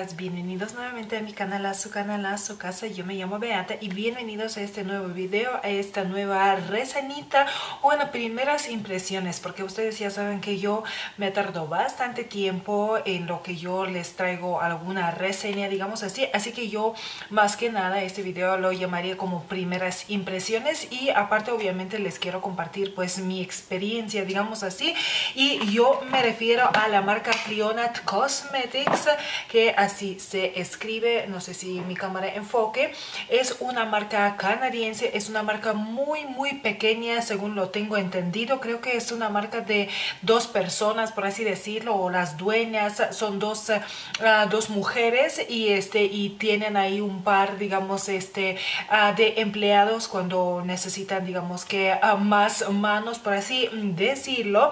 chicas, bienvenidos nuevamente a mi canal, a su canal, a su casa. Yo me llamo Beata y bienvenidos a este nuevo video, a esta nueva reseñita, bueno, primeras impresiones, porque ustedes ya saben que yo me tardo bastante tiempo en lo que yo les traigo alguna reseña, digamos así, así que yo más que nada este video lo llamaría como primeras impresiones, y aparte obviamente les quiero compartir pues mi experiencia, digamos así, y yo me refiero a la marca Clionadh Cosmetics, que así se escribe, no sé si mi cámara enfoque. Es una marca canadiense, es una marca muy pequeña según lo tengo entendido. Creo que es una marca de dos personas, por así decirlo, o las dueñas son dos mujeres, y tienen ahí un par, digamos, de empleados cuando necesitan, digamos que más manos, por así decirlo.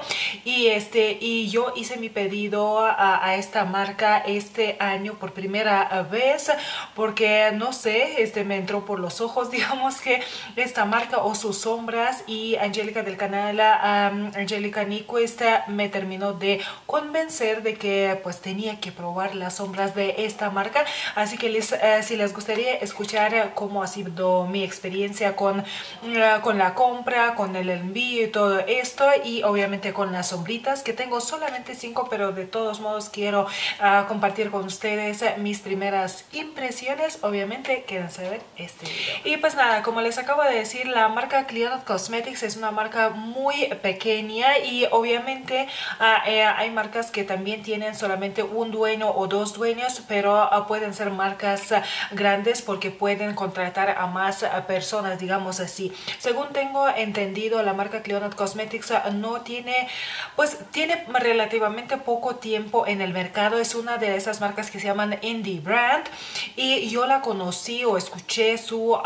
Y yo hice mi pedido a esta marca este año por primera vez, porque no sé, me entró por los ojos, digamos que esta marca o sus sombras, y Angélica del canal Angélica Nyquist me terminó de convencer de que pues tenía que probar las sombras de esta marca. Así que si les gustaría escuchar cómo ha sido mi experiencia con la compra, con el envío y todo esto, y obviamente con las sombritas, que tengo solamente 5, pero de todos modos quiero compartir con ustedes mis primeras impresiones, obviamente quédense a ver este video. Y pues nada, como les acabo de decir, la marca Clionadh Cosmetics es una marca muy pequeña, y obviamente hay marcas que también tienen solamente un dueño o dos dueños, pero pueden ser marcas grandes porque pueden contratar a más personas, digamos así. Según tengo entendido, la marca Clionadh Cosmetics no tiene, pues tiene relativamente poco tiempo en el mercado. Es una de esas marcas que se llaman indie brand, y yo la conocí o escuché su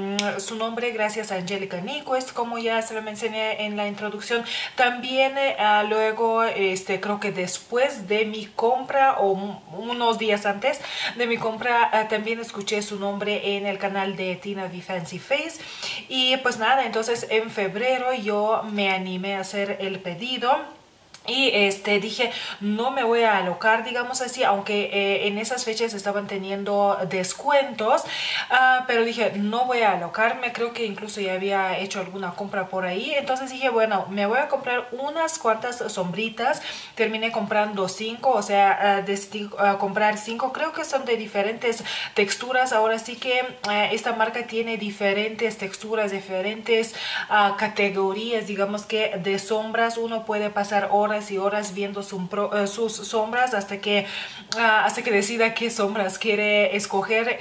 nombre gracias a Angélica Nyquist, como ya se lo mencioné en la introducción. También luego creo que después de mi compra o unos días antes de mi compra también escuché su nombre en el canal de Tina the Fancy Face. Y pues nada, entonces en febrero yo me animé a hacer el pedido. Y dije, no me voy a alocar, digamos así, aunque en esas fechas estaban teniendo descuentos, pero dije, no voy a alocarme. Creo que incluso ya había hecho alguna compra por ahí, entonces dije, bueno, me voy a comprar unas cuantas sombritas. Terminé comprando 5, o sea, decidí comprar 5, creo que son de diferentes texturas. Ahora sí que esta marca tiene diferentes texturas, diferentes categorías, digamos que de sombras. Uno puede pasar horas y horas viendo sus sombras hasta que decida qué sombras quiere escoger.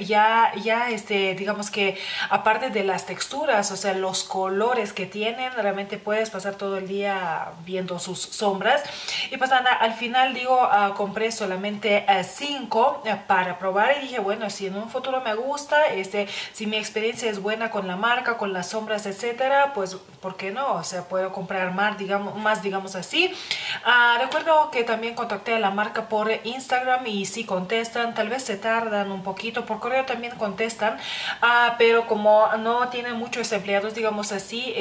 Digamos que aparte de las texturas, o sea, los colores que tienen, realmente puedes pasar todo el día viendo sus sombras. Y pues nada, al final digo, compré solamente 5 para probar, y dije, bueno, si en un futuro me gusta, si mi experiencia es buena con la marca, con las sombras, etcétera, pues ¿por qué no? O sea, puedo comprar más, digamos así. Recuerdo que también contacté a la marca por Instagram, y sí contestan, tal vez se tardan un poquito, por correo también contestan, pero como no tienen muchos empleados, digamos así,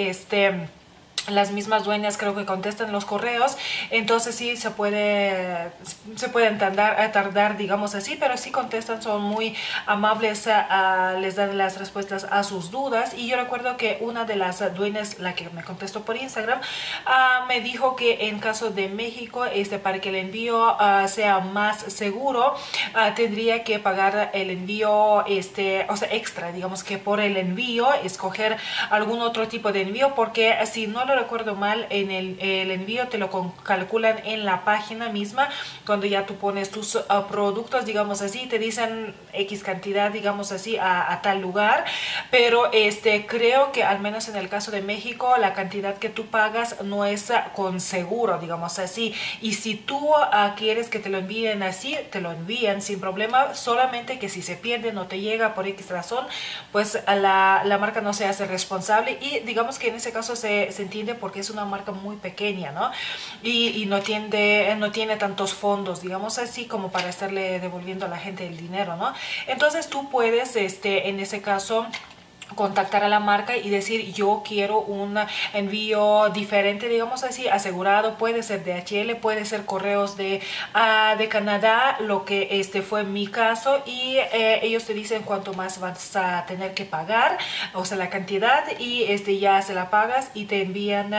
las mismas dueñas creo que contestan los correos, entonces sí se pueden tardar, digamos así, pero sí contestan, son muy amables, les dan las respuestas a sus dudas. Y yo recuerdo que una de las dueñas, la que me contestó por Instagram, me dijo que en caso de México, para que el envío sea más seguro, tendría que pagar el envío, o sea, extra, digamos que por el envío, escoger algún otro tipo de envío, porque si no lo recuerdo mal, en el envío te lo calculan en la página misma. Cuando ya tú pones tus productos, digamos así, te dicen X cantidad, digamos así, a tal lugar. Pero creo que al menos en el caso de México, la cantidad que tú pagas no es con seguro, digamos así. Y si tú quieres que te lo envíen así, te lo envían sin problema, solamente que si se pierde, no te llega por X razón, pues la marca no se hace responsable. Y digamos que en ese caso se entiende, porque es una marca muy pequeña, ¿no? Y no tiene tantos fondos, digamos así, como para estarle devolviendo a la gente el dinero, ¿no? Entonces tú puedes, en ese caso, contactar a la marca y decir yo quiero un envío diferente, digamos así, asegurado. Puede ser DHL, puede ser correos de Canadá, lo que fue mi caso, y ellos te dicen cuánto más vas a tener que pagar, o sea, la cantidad, y ya se la pagas y te envían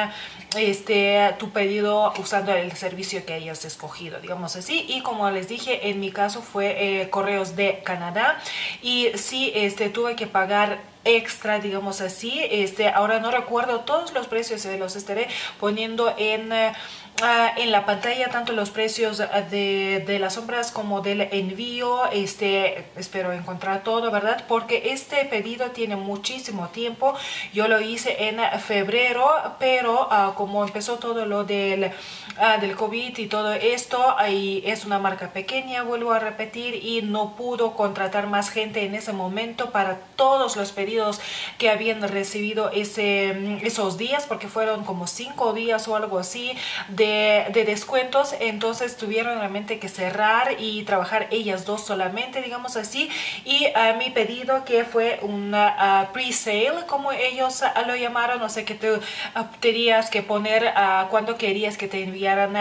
tu pedido usando el servicio que hayas escogido, digamos así. Y como les dije, en mi caso fue correos de Canadá, y sí tuve que pagar extra, digamos así. Ahora no recuerdo todos los precios, los estaré poniendo en la pantalla, tanto los precios de las sombras como del envío. Espero encontrar todo, ¿verdad? Porque este pedido tiene muchísimo tiempo. Yo lo hice en febrero, pero como empezó todo lo del COVID y todo esto, y es una marca pequeña, vuelvo a repetir, y no pudo contratar más gente en ese momento para todos los pedidos que habían recibido esos días, porque fueron como 5 días o algo así de descuentos. Entonces tuvieron realmente que cerrar y trabajar ellas dos solamente, digamos así. Y mi pedido, que fue una pre-sale, como ellos lo llamaron, no sé, que tenías que poner cuando querías que te enviaran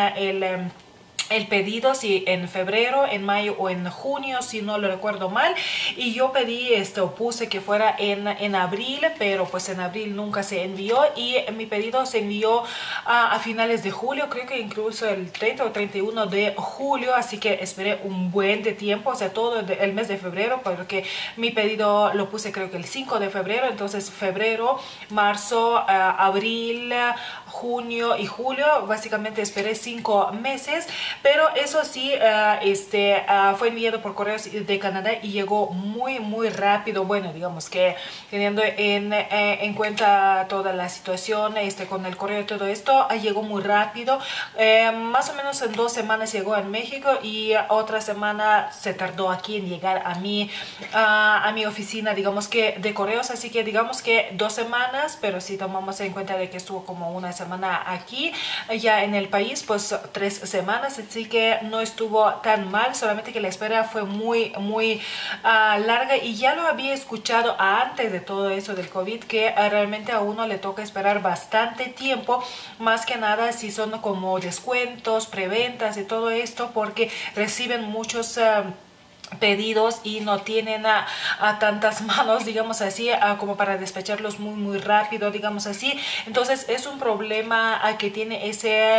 el pedido, si en febrero, en mayo o en junio, si no lo recuerdo mal. Y yo pedí o puse que fuera en abril, pero pues en abril nunca se envió, y mi pedido se envió a finales de julio, creo que incluso el 30 o 31 de julio, así que esperé un buen de tiempo, o sea, todo el mes de febrero, porque mi pedido lo puse creo que el 5 de febrero, entonces febrero, marzo, abril, junio y julio, básicamente esperé 5 meses. Pero eso sí, fue enviado por correos de Canadá y llegó muy rápido. Bueno, digamos que teniendo en cuenta toda la situación con el correo y todo esto, llegó muy rápido. Más o menos en 2 semanas llegó en México, y otra semana se tardó aquí en llegar a mi oficina, digamos que de correos. Así que digamos que 2 semanas, pero si tomamos en cuenta de que estuvo como una semana aquí ya en el país, pues 3 semanas. Así que no estuvo tan mal, solamente que la espera fue muy larga, y ya lo había escuchado antes de todo eso del COVID, que realmente a uno le toca esperar bastante tiempo, más que nada si son como descuentos, preventas y todo esto, porque reciben muchos pedidos y no tienen a tantas manos, digamos así, como para despacharlos muy rápido, digamos así. Entonces es un problema que tiene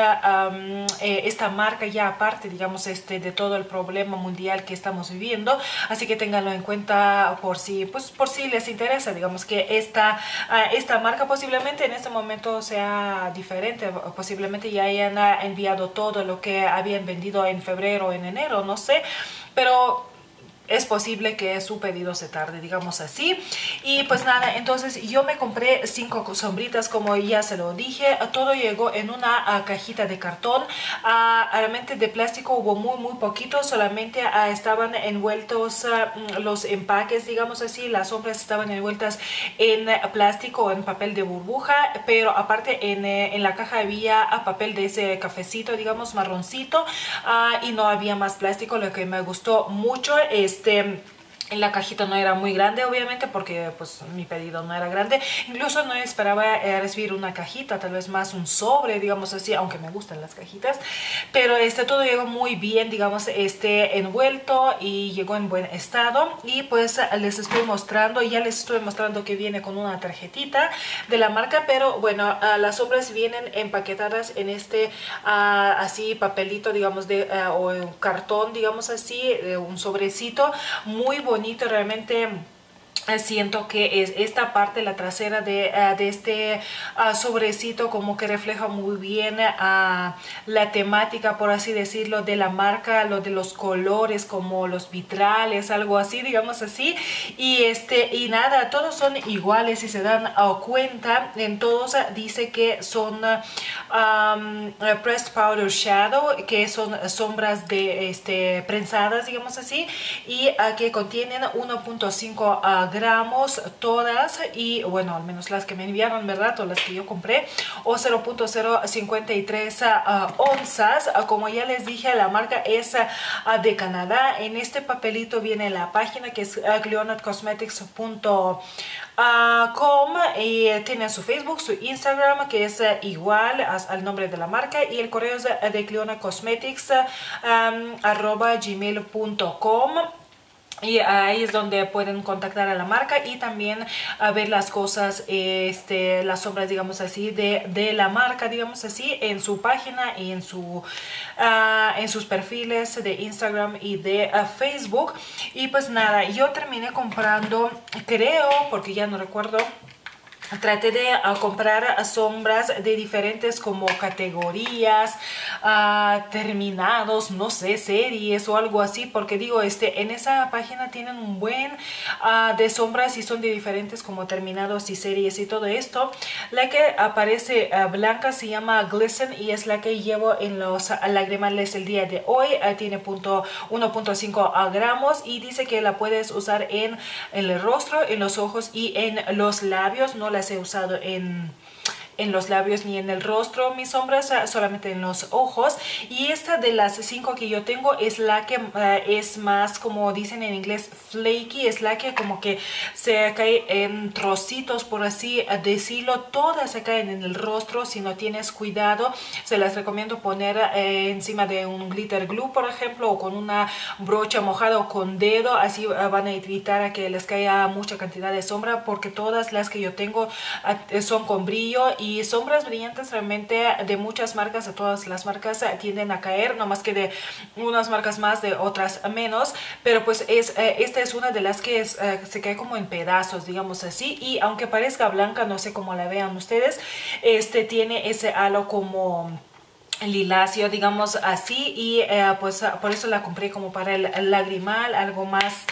esta marca, ya aparte, digamos, de todo el problema mundial que estamos viviendo. Así que ténganlo en cuenta por si les interesa. Digamos que esta marca posiblemente en este momento sea diferente, posiblemente ya hayan enviado todo lo que habían vendido en febrero o en enero, no sé, pero es posible que su pedido se tarde, digamos así. Y pues nada, entonces yo me compré 5 sombritas, como ya se lo dije. Todo llegó en una cajita de cartón. Realmente de plástico hubo muy poquito, solamente estaban envueltos los empaques, digamos así. Las sombras estaban envueltas en plástico o en papel de burbuja, pero aparte en la caja había papel de ese cafecito, digamos, marroncito, y no había más plástico, lo que me gustó mucho. La cajita no era muy grande, obviamente, porque pues mi pedido no era grande. Incluso no esperaba recibir una cajita, tal vez más un sobre, digamos así, aunque me gustan las cajitas. Pero todo llegó muy bien, digamos, envuelto, y llegó en buen estado. Y pues les estoy mostrando, ya les estoy mostrando que viene con una tarjetita de la marca, pero bueno, las sombras vienen empaquetadas en así papelito, digamos, o cartón, digamos así, un sobrecito muy bonito realmente. Siento que es esta parte, la trasera de este sobrecito, como que refleja muy bien la temática, por así decirlo, de la marca, lo de los colores, como los vitrales, algo así, digamos así. Y nada, todos son iguales, si se dan cuenta. En todos dice que son pressed powder shadow, que son sombras de prensadas, digamos así, y que contienen 1.5 gramos todas, y bueno, al menos las que me enviaron, ¿verdad? O las que yo compré, o 0.053 onzas. Como ya les dije, la marca es de Canadá. En este papelito viene la página, que es gleonatcosmetics.com, y tiene su Facebook, su Instagram, que es igual al nombre de la marca, y el correo es de gleonatcosmetics @gmail.com. Y ahí es donde pueden contactar a la marca y también a ver las cosas, las sombras, digamos así, de la marca, digamos así, en su página y en sus perfiles de Instagram y de Facebook. Y pues nada, yo terminé comprando, creo, porque ya no recuerdo, traté de comprar sombras de diferentes como categorías, terminados, no sé, series o algo así, porque digo, en esa página tienen un buen de sombras y son de diferentes como terminados y series y todo esto. La que aparece blanca se llama Glisten y es la que llevo en los lagrimales el día de hoy. Tiene 1.5 gramos y dice que la puedes usar en el rostro, en los ojos y en los labios. No las he usado en los labios ni en el rostro, mis sombras, solamente en los ojos. Y esta de las 5 que yo tengo es la que es más, como dicen en inglés, flaky. Es la que como que se cae en trocitos, por así decirlo. Todas se caen en el rostro si no tienes cuidado. Se las recomiendo poner encima de un glitter glue, por ejemplo, o con una brocha mojada o con dedo. Así van a evitar a que les caiga mucha cantidad de sombra, porque todas las que yo tengo son con brillo, y sombras brillantes realmente de muchas marcas, de todas las marcas, tienden a caer, no más que de unas marcas más, de otras menos. Pero pues esta es una de las que se cae como en pedazos, digamos así, y aunque parezca blanca, no sé cómo la vean ustedes, tiene ese halo como liláceo, digamos así, y pues por eso la compré como para el lagrimal, algo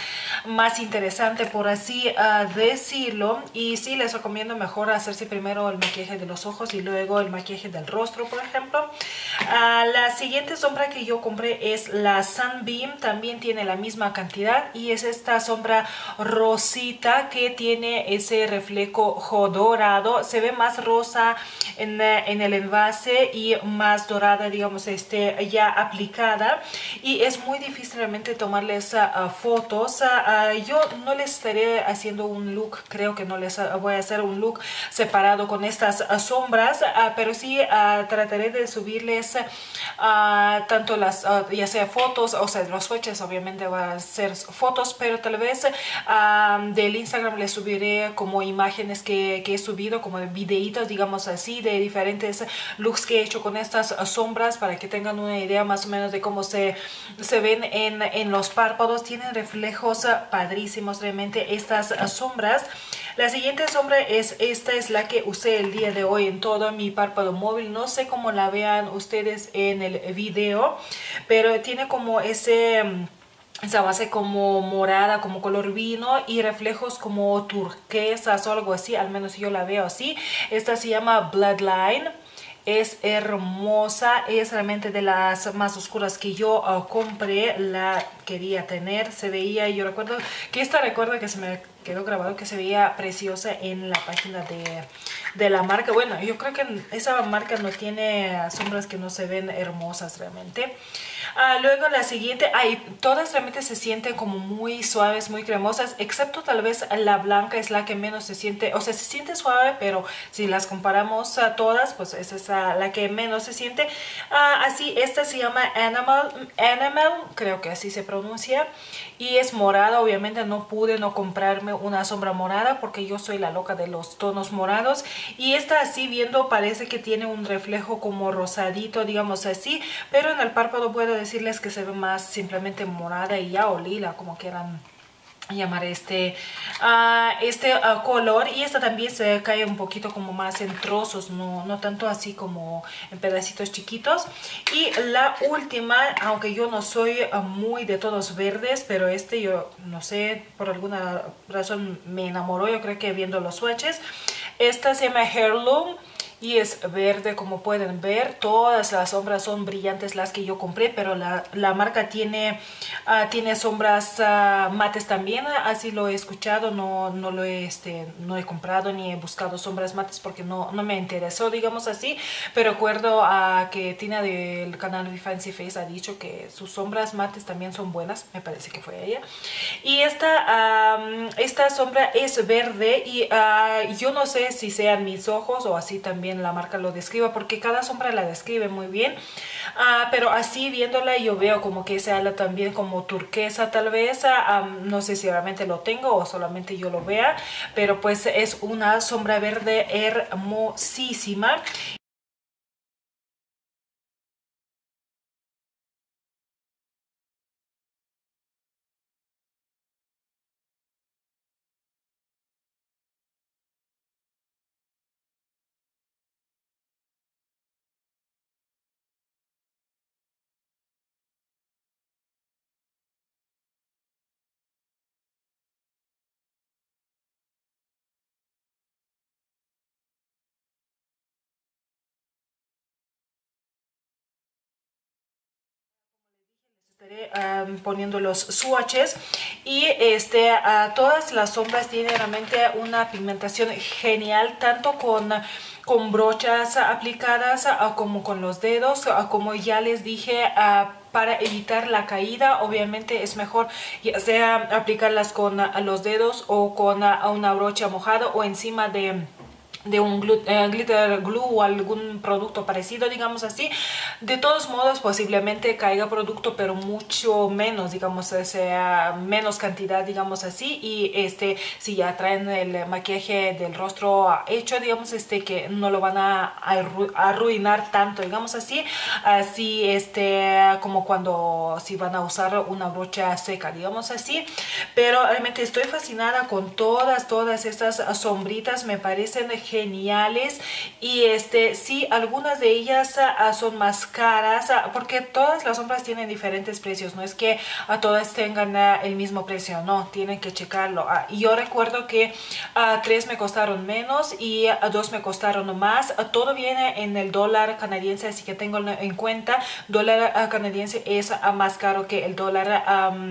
más interesante, por así decirlo. Y sí, les recomiendo mejor hacerse primero el maquillaje de los ojos y luego el maquillaje del rostro, por ejemplo. La siguiente sombra que yo compré es la Sunbeam, también tiene la misma cantidad, y es esta sombra rosita que tiene ese reflejo dorado. Se ve más rosa en el envase y más dorada, digamos, ya aplicada, y es muy difícil realmente tomarles fotos. Yo no les estaré haciendo un look, creo que no les voy a hacer un look separado con estas sombras, pero sí trataré de subirles tanto las ya sea fotos, o sea, los swatches obviamente van a ser fotos, pero tal vez del Instagram les subiré como imágenes que he subido, como de videitos, digamos así, de diferentes looks que he hecho con estas sombras, para que tengan una idea más o menos de cómo se ven en los párpados. Tienen reflejos padrísimos realmente estas sombras. La siguiente sombra esta es la que usé el día de hoy en todo mi párpado móvil. No sé cómo la vean ustedes en el video, pero tiene como esa base como morada, como color vino, y reflejos como turquesas o algo así, al menos yo la veo así. Esta se llama Bloodline. Es hermosa, es realmente de las más oscuras que yo compré, la quería tener. Se veía, yo recuerdo que recuerdo que se me quedó grabado que se veía preciosa en la página de la marca. Bueno, yo creo que esa marca no tiene sombras que no se ven hermosas realmente. Luego la siguiente, todas realmente se sienten como muy suaves, muy cremosas, excepto tal vez la blanca es la que menos se siente, o sea, se siente suave, pero si las comparamos a todas, pues esa es la que menos se siente. Así, esta se llama Animal, creo que así se pronuncia, y es morada. Obviamente no pude no comprarme una sombra morada, porque yo soy la loca de los tonos morados, y esta así viendo parece que tiene un reflejo como rosadito, digamos así, pero en el párpado puedo decirles que se ve más simplemente morada y ya, o lila, como quieran llamar color. Y esta también se cae un poquito como más en trozos, no tanto así como en pedacitos chiquitos. Y la última, aunque yo no soy muy de tonos verdes, pero yo no sé, por alguna razón me enamoró, yo creo que viendo los swatches. Esta se llama Heirloom y es verde. Como pueden ver, todas las sombras son brillantes las que yo compré, pero la marca tiene, tiene sombras mates también. Así lo he escuchado, no lo he, no he comprado ni he buscado sombras mates porque no me interesó, digamos así. Pero recuerdo que Tina del canal We Fancy Face ha dicho que sus sombras mates también son buenas, me parece que fue ella. Y esta sombra es verde y yo no sé si sean mis ojos o así también la marca lo describa, porque cada sombra la describe muy bien. Pero así viéndola yo veo como que ese ala también como turquesa tal vez. No sé si realmente lo tengo o solamente yo lo vea, pero pues es una sombra verde hermosísima. Estaré poniendo los swatches y todas las sombras tienen realmente una pigmentación genial, tanto con brochas aplicadas como con los dedos. Como ya les dije, para evitar la caída obviamente es mejor ya sea aplicarlas con los dedos o con una brocha mojada o encima de un glitter glue o algún producto parecido, digamos así. De todos modos posiblemente caiga producto, pero mucho menos, digamos, sea menos cantidad, digamos así. Y si ya traen el maquillaje del rostro hecho, digamos, que no lo van a arruinar tanto, digamos así. Así como cuando si van a usar una brocha seca, digamos así. Pero realmente estoy fascinada con todas estas sombritas, me parecen geniales. Y sí, algunas de ellas son más caras, porque todas las sombras tienen diferentes precios, no es que todas tengan el mismo precio, no, tienen que checarlo. Y yo recuerdo que 3 me costaron menos y 2 me costaron más. Todo viene en el dólar canadiense, así que tengo en cuenta, dólar canadiense es más caro que el dólar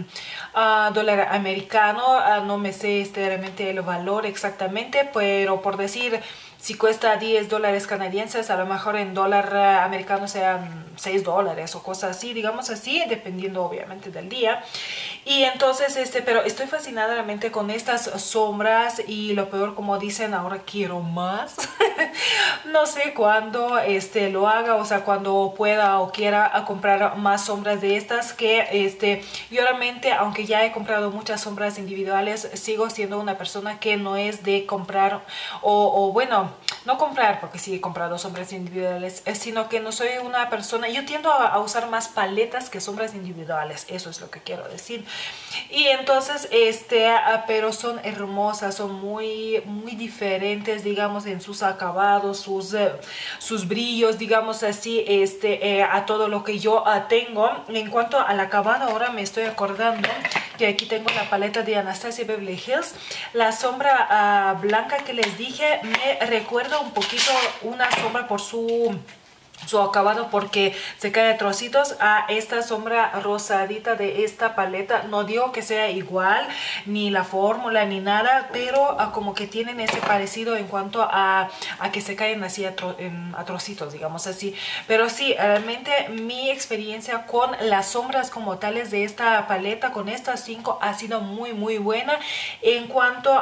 dólar americano. No me sé realmente el valor exactamente, pero por decir, si cuesta 10 dólares canadienses, a lo mejor en dólar americano sean 6 dólares o cosas así, digamos así, dependiendo obviamente del día. Y entonces, pero estoy fascinada realmente con estas sombras. Y lo peor, como dicen, ahora quiero más. No sé cuándo lo haga, o sea, cuando pueda o quiera comprar más sombras de estas, que yo realmente, aunque ya he comprado muchas sombras individuales, sigo siendo una persona que no es de comprar o bueno, no comprar, porque sí he comprado sombras individuales, sino que no soy una persona, yo tiendo a usar más paletas que sombras individuales, eso es lo que quiero decir. Y entonces, pero son hermosas, son muy diferentes, digamos, en sus acabados, sus brillos, digamos así, a todo lo que yo tengo. En cuanto al acabado, ahora me estoy acordando que aquí tengo la paleta de Anastasia Beverly Hills. La sombra blanca que les dije me recuerda un poquito una sombra por su acabado, porque se cae a trocitos a esta sombra rosadita de esta paleta. No digo que sea igual, ni la fórmula ni nada, pero como que tienen ese parecido en cuanto a que se caen así a trocitos, digamos así. Pero sí, realmente mi experiencia con las sombras como tales de esta paleta, con estas 5, ha sido muy buena. En cuanto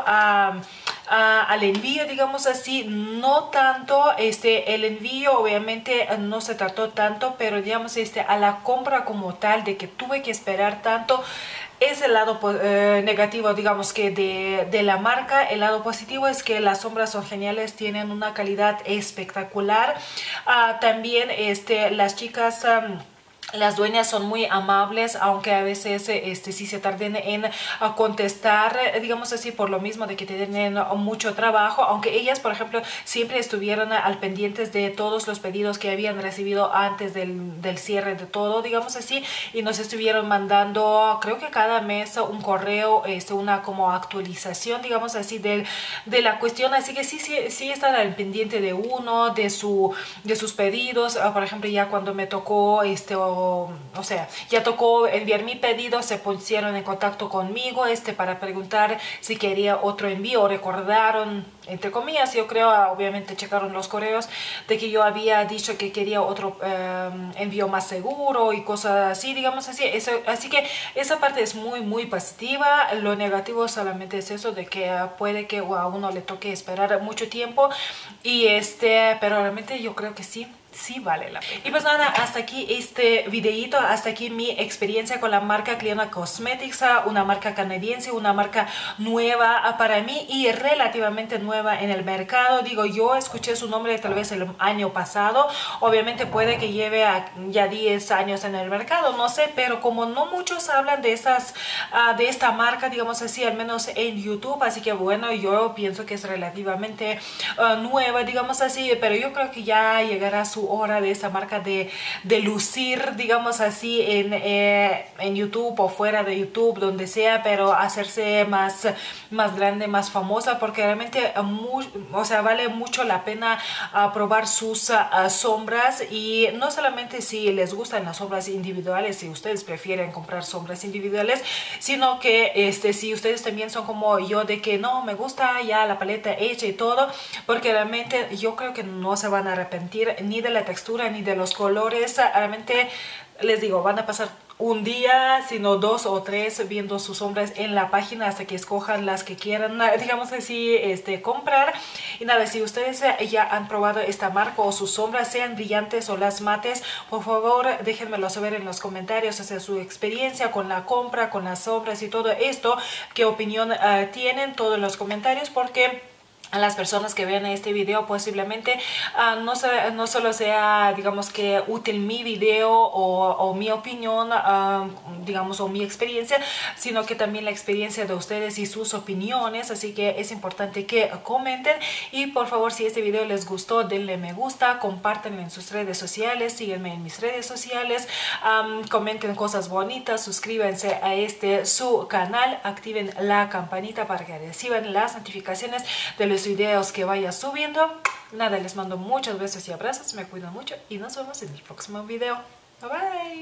al envío, digamos así, no tanto. El envío obviamente no se trató tanto, pero digamos a la compra como tal, de que tuve que esperar tanto, es el lado negativo, digamos, que de la marca. El lado positivo es que las sombras son geniales, tienen una calidad espectacular. También las chicas Las dueñas son muy amables, aunque a veces sí se tarden en contestar, digamos así, por lo mismo de que tienen mucho trabajo, aunque ellas, por ejemplo, siempre estuvieron al pendientes de todos los pedidos que habían recibido antes del cierre de todo, digamos así, y nos estuvieron mandando, creo que cada mes un correo, una como actualización, digamos así, de la cuestión, así que sí están al pendiente de uno, de sus pedidos. Por ejemplo, ya cuando me tocó o sea, ya tocó enviar mi pedido, se pusieron en contacto conmigo para preguntar si quería otro envío, recordaron, entre comillas, yo creo, obviamente checaron los correos, de que yo había dicho que quería otro envío más seguro y cosas así, digamos así. Así que esa parte es muy, muy positiva. Lo negativo solamente es eso, de que puede que a uno le toque esperar mucho tiempo, y pero realmente yo creo que sí vale la pena. Y pues nada, hasta aquí este videito, hasta aquí mi experiencia con la marca Cliona Cosmetics, una marca canadiense, una marca nueva para mí y relativamente nueva en el mercado. Digo, yo escuché su nombre tal vez el año pasado, obviamente puede que lleve ya 10 años en el mercado, no sé, pero como no muchos hablan de esta marca, digamos así, al menos en YouTube, así que bueno, yo pienso que es relativamente nueva, digamos así, pero yo creo que ya llegará su hora de esta marca de lucir, digamos así, en YouTube o fuera de YouTube, donde sea, pero hacerse más grande, más famosa, porque realmente o sea, vale mucho la pena probar sus sombras. Y no solamente si les gustan las sombras individuales, si ustedes prefieren comprar sombras individuales, sino que si ustedes también son como yo, de que no, me gusta ya la paleta hecha y todo, porque realmente yo creo que no se van a arrepentir ni de la textura ni de los colores. Realmente les digo, van a pasar un día, sino 2 o 3 viendo sus sombras en la página hasta que escojan las que quieran, digamos así, comprar. Y nada, si ustedes ya han probado esta marca o sus sombras, sean brillantes o las mates, por favor déjenmelo saber en los comentarios, su experiencia con la compra, con las sombras y todo esto, qué opinión tienen, todos los comentarios, porque a las personas que vean este video posiblemente no solo sea, digamos, que útil mi video o mi opinión, digamos, o mi experiencia, sino que también la experiencia de ustedes y sus opiniones. Así que es importante que comenten, y por favor, si este video les gustó, denle me gusta, compártanlo en sus redes sociales, síguenme en mis redes sociales, comenten cosas bonitas, suscríbanse a su canal, activen la campanita para que reciban las notificaciones de los videos que vaya subiendo. Nada, les mando muchos besos y abrazos, me cuidan mucho y nos vemos en el próximo video. Bye bye.